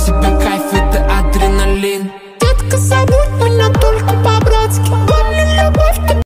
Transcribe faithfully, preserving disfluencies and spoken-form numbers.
тебя кайф, это адреналин. Детка, забудь меня только по